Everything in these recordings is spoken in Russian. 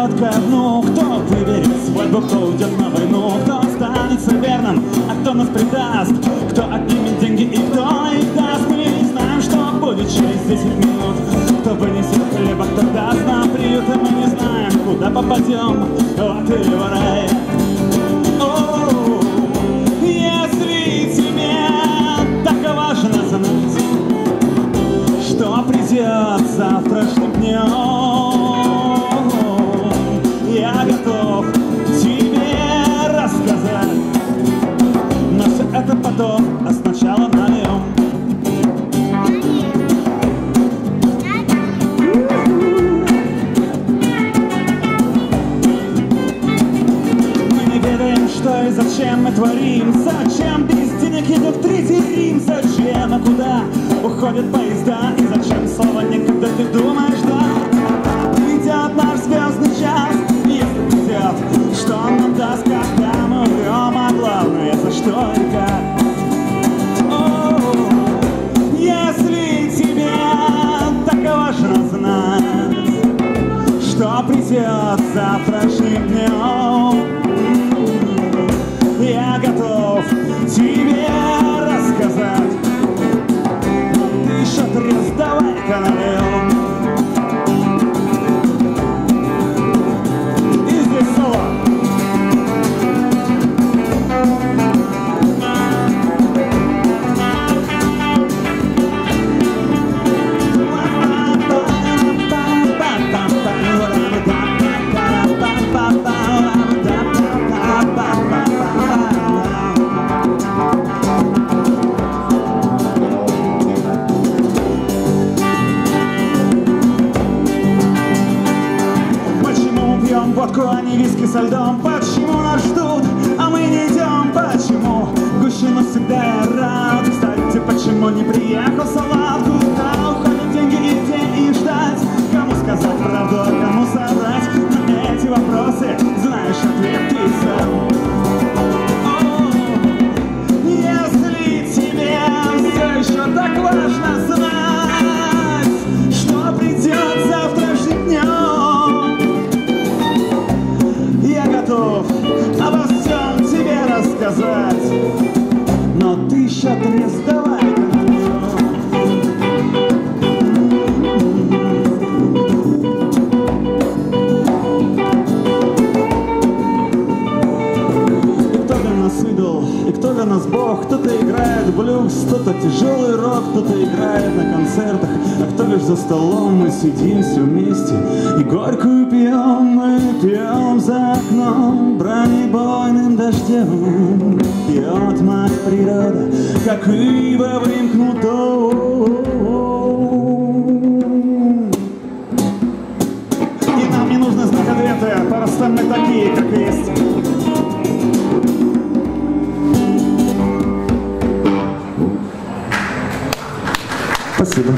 придет ко дну, кто выберет свадьбу, кто уйдет на войну, кто останется верным, а кто нас предаст, кто отнимет деньги и кто их даст. Мы не знаем, что будет через 10 минут, кто вынесет хлеба, кто даст нам приют, а мы не знаем, куда попадем, в ад или в рай. Если тебе так важно знать, что придет завтрашним днем, я готов тебе рассказать, но все это потом, а сначала нальем. Мы не ведаем, что и зачем мы творим, зачем без денег едет в Третий Рим, зачем и куда уходят поезда, и зачем слова никогда ты думаешь, да? Придет наш звездный час, если придет, что он нам даст, когда мы умрем, а главное, за что и как. Если тебе так важно знать, что придет завтрашним днем, я готов тебе рассказать. Ты еще трезв, давай-ка нальем. И здесь соло. Водку, а не виски со льдом. Почему нас ждут, а мы не идем? Почему гущину всегда я рад? Кстати, почему не приехал салат? Куда уходят деньги и где их ждать? Кому сказать правду, а кому соврать? На эти вопросы знаешь ответ ты сам. Если тебе все еще так важно знать, что придет завтрашним днем, я готов обо всем тебе рассказать, но ты еще трезв, давай-ка нальем. И кто для нас идол, и кто для нас бог? Кто-то играет блюз, кто-то тяжелый рок, кто-то играет на концертах, а кто лишь за столом. Мы сидим все вместе и горькую пьем. Мы пьем за окном бронебойным дождем. Пьет мать природа, как ива вымкнутом. И нам не нужно знать ответы, просто мы такие, как есть. Спасибо.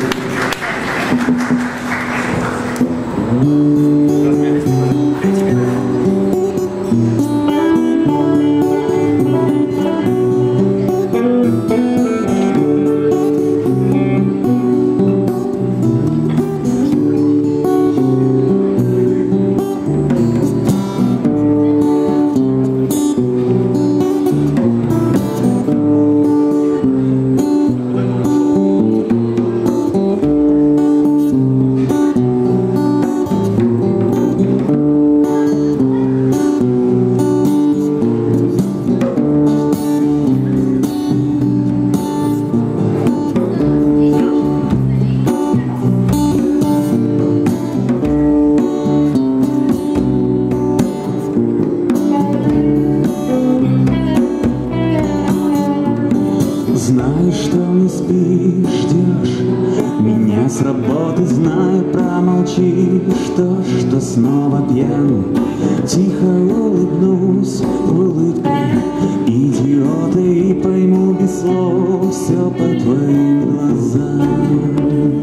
Знаю, что не спишь, ждешь меня с работы, знаю, промолчишь то, что снова пьян. Тихо улыбнусь улыбкой идиота и пойму без слов все по твоим глазам.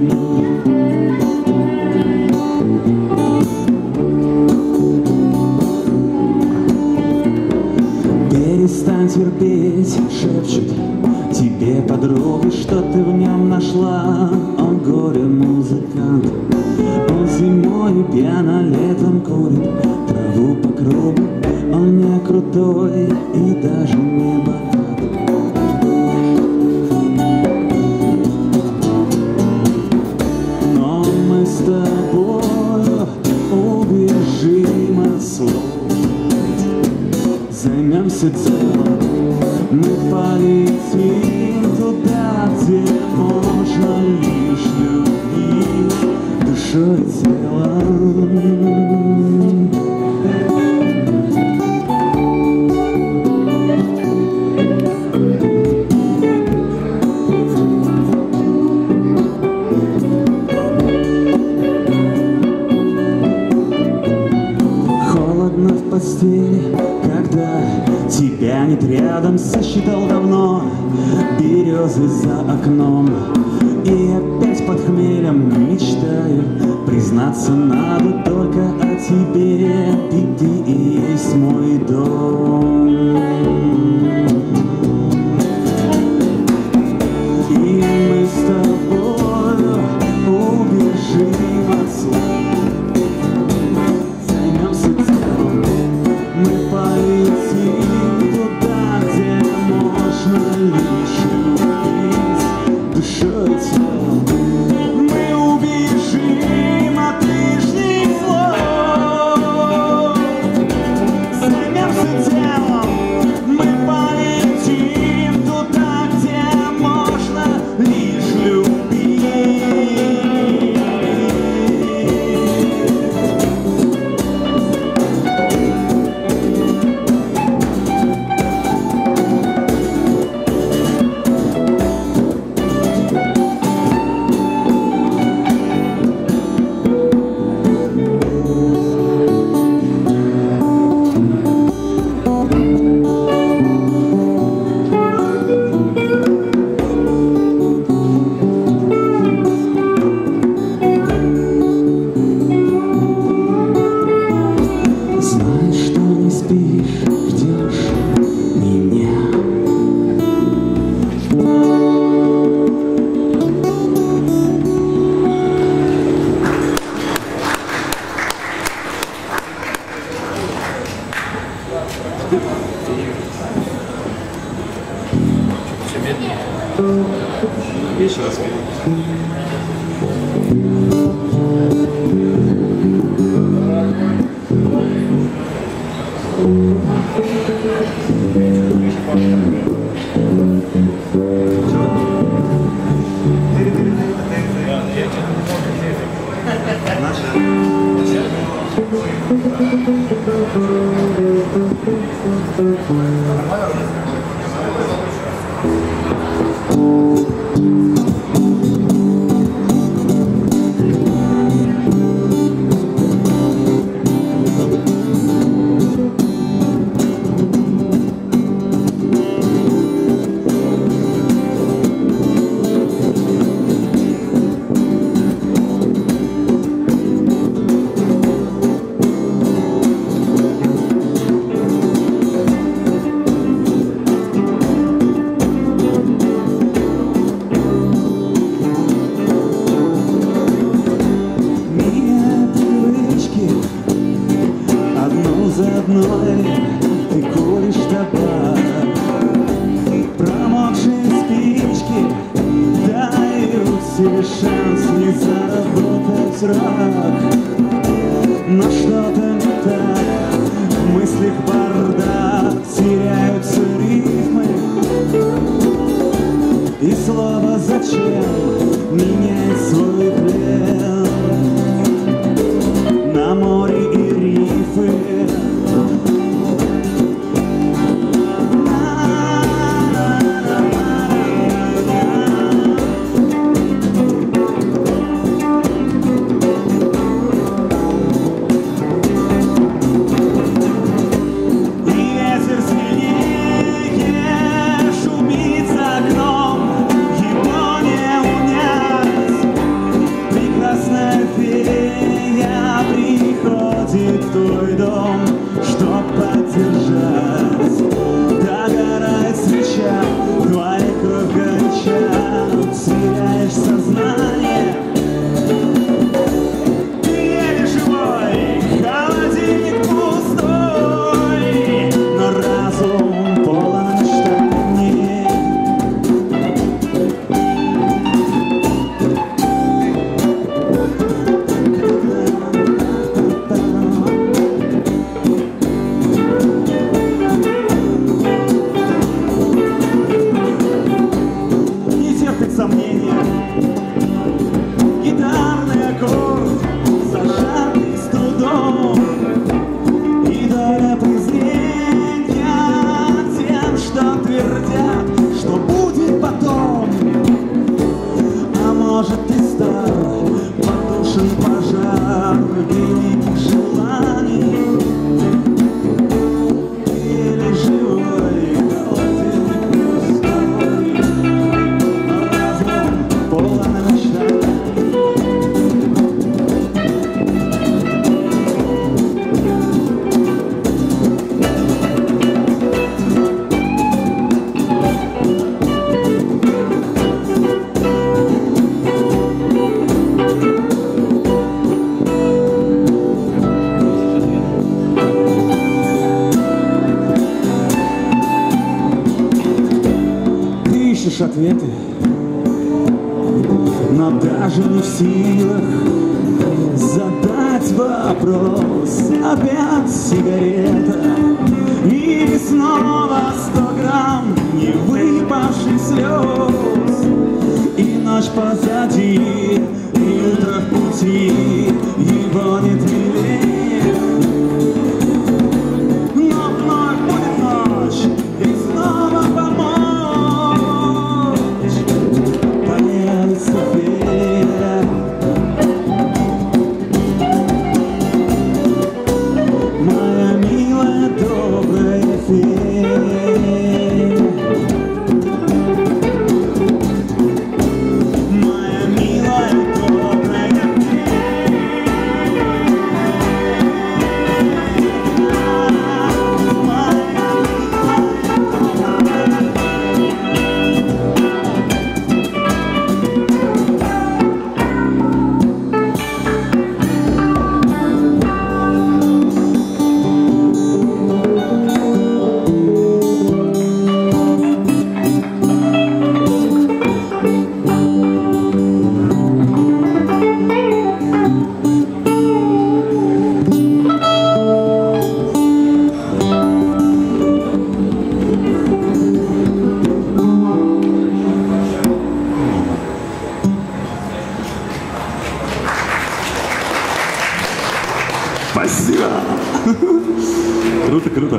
Перестань терпеть, шепчут тебе подруги, что ты в нем нашла. О, горе музыкант, он зимой пьяно, летом курит, крутой и даже не богат. Но мы с тобой убежим от слов, займемся делом, мы полетим туда, где можно лишь любить душой и телом. В постели, когда тебя нет рядом, сосчитал давно березы за окном. И опять под хмелем мечтаю, признаться надо только о тебе, и ты и есть мой дом. И мы с тобой убежим от слов, займемся делом, мы полетим туда, где можно лишь любить душой и телом. Мы убежим от лишних слов, займемся делом, мы полетим туда, где можно лишь любить. Знаешь, что не спишь, ждешь меня. Еще раз. Ты куришь табак, промокшие спички дают себе шанс не заработать рак. Но что-то не так, в мыслях бардак, теряются рифмы, и слово «зачем» меняет свой плен на море и рифы. ты стар, потушен пожар великих желаний. Еле живой, холодный, пустой, разум полон мечтаний. Ответы, но даже не в силах задать вопрос. Опять сигарета и снова 100 грамм не выпавших слез. И ночь позади, и утро в пути, его нет милее. Но вновь будет ночь, и снова помочь. Моя милая, добрая фея, моя милая, добрая Спасибо! Круто, круто.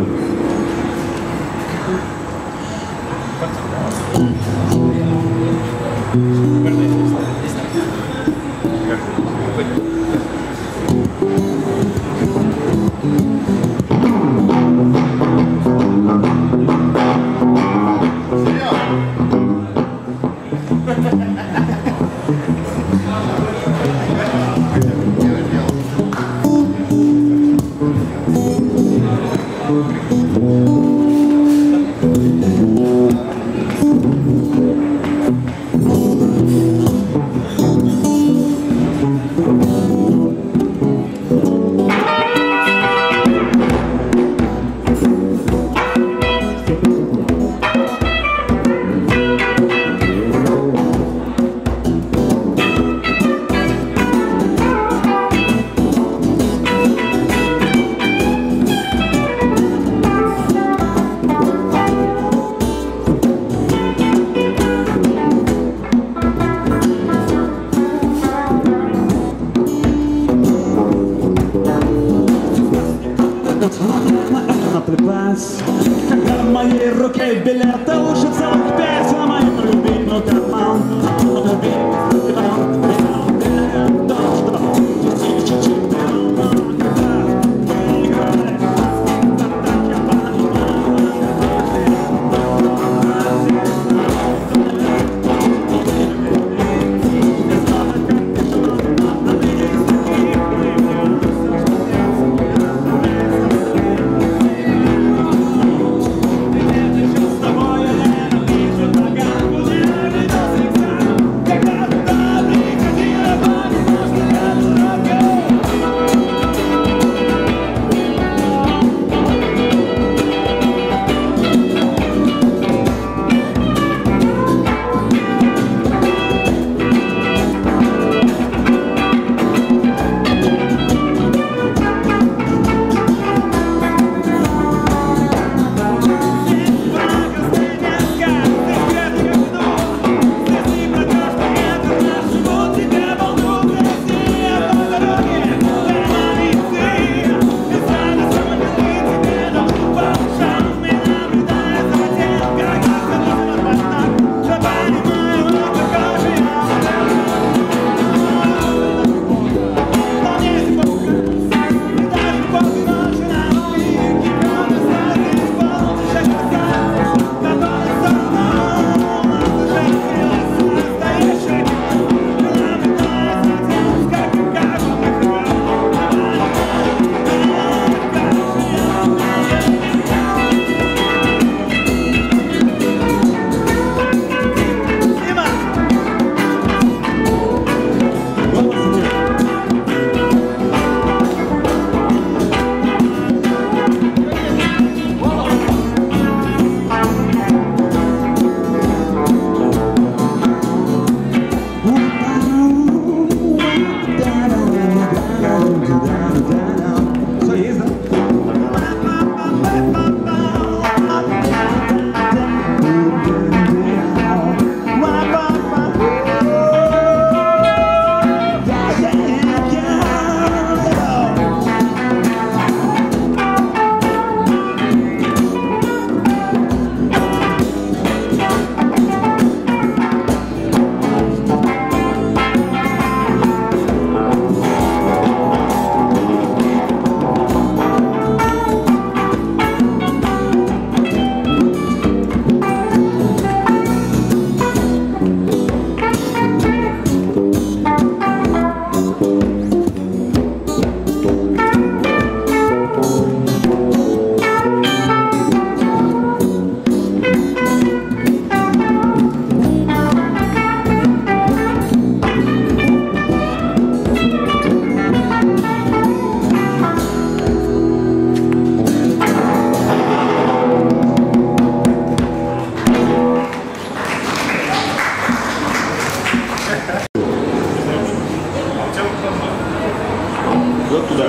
Наплевать, когда в моей руке билета лучше целых 5 на моем любимом карман. С тобой я ненавижу нога. Вот туда.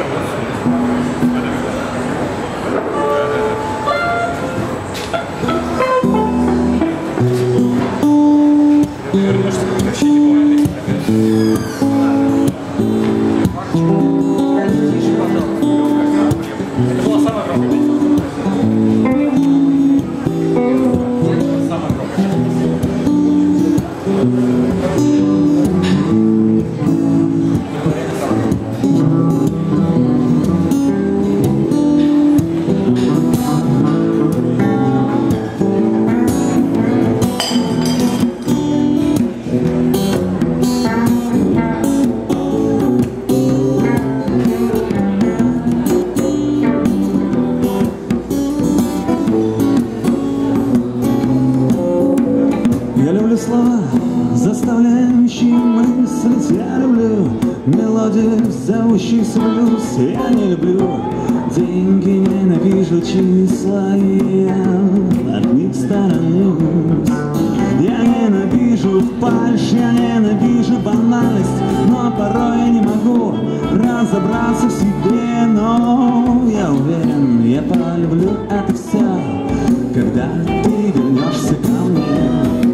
Слова, заставляющие мыслить, я люблю мелодию, зовущийся блюз. Я не люблю деньги, ненавижу числа, и я от них сторонюсь. Я ненавижу фальшь, я ненавижу банальность, но порой я не могу разобраться в себе. Но я уверен, я полюблю это все, когда ты вернешься ко мне.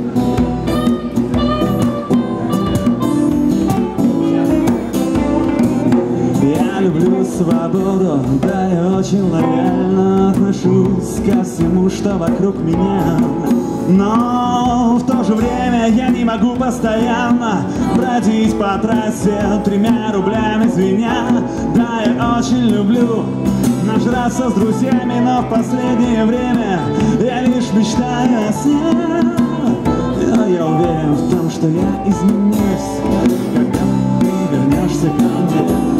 Я люблю свободу, да я очень лояльно отношусь ко всему, что вокруг меня. Но в то же время я не могу постоянно бродить по трассе 3 рублями звеня. Да, я очень люблю нажраться с друзьями, но в последнее время я лишь мечтаю о сне. Но я уверен в том, что я изменюсь, когда ты вернешься ко мне.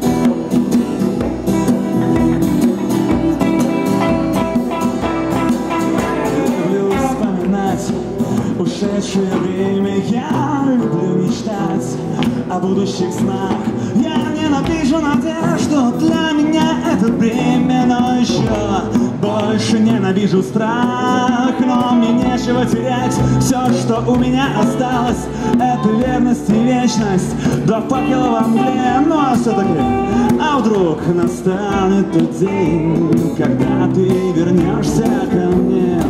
Ушедшее время, я люблю мечтать о будущих снах. Я ненавижу надежду, для меня это бремя, но еще больше ненавижу страх. Но мне нечего терять, все, что у меня осталось, это верность и вечность до факела во мгле. Ну а все-таки, а вдруг настанет тот день, когда ты вернешься ко мне?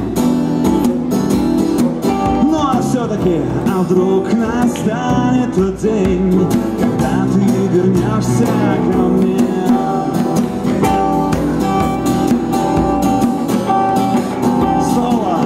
Все-таки, а вдруг настанет тот день, когда ты вернешься ко мне? Соло.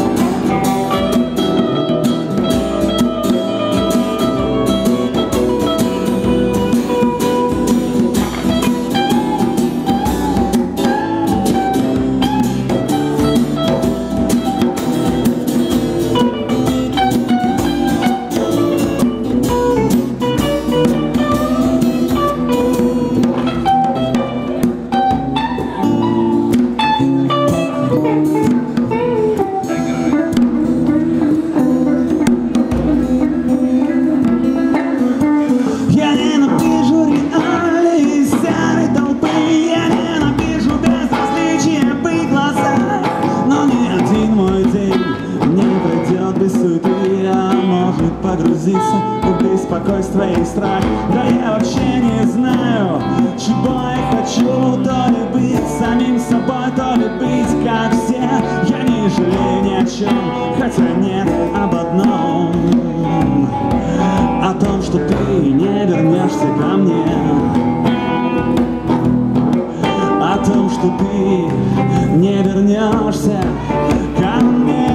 Погрузиться в беспокойство и страх. Да я вообще не знаю, чего я хочу. То ли быть самим собой, то ли быть как все. Я не жалею ни о чем, хотя нет об одном: о том, что ты не вернешься ко мне. О том, что ты не вернешься ко мне.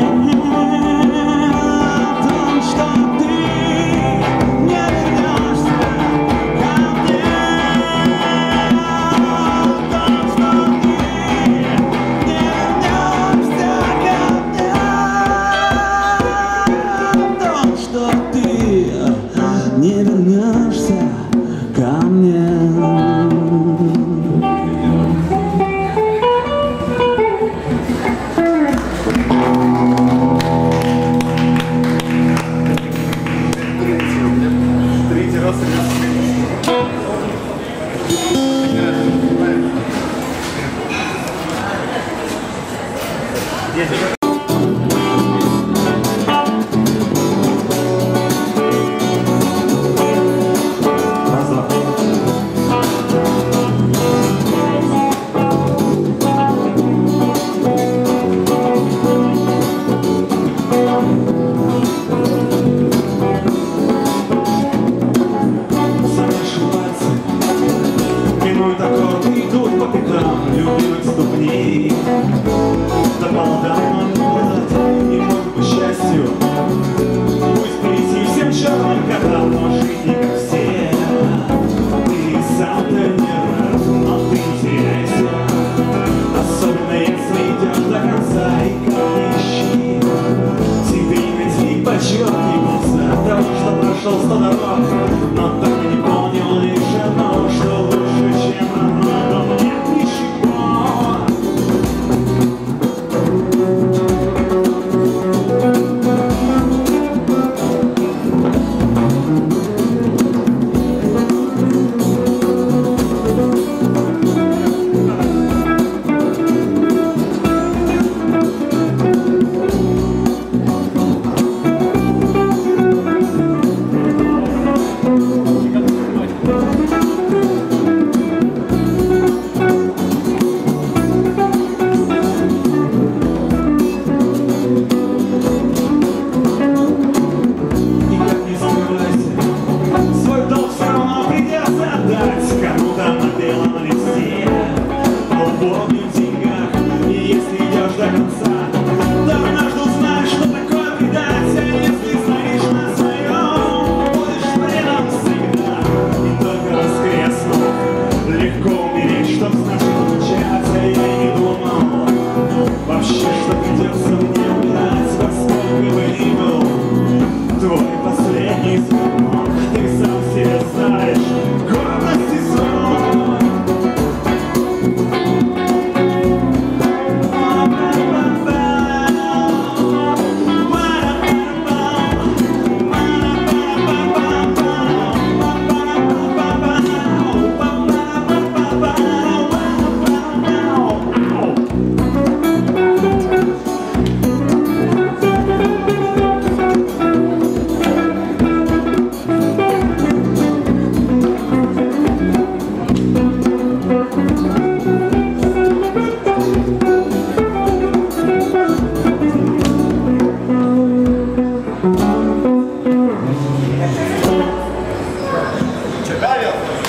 Не вернешься ко мне.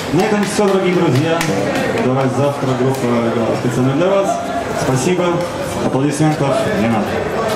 На этом все, дорогие друзья. Давай завтра группа играла специально для вас. Спасибо. Аплодисментов не надо.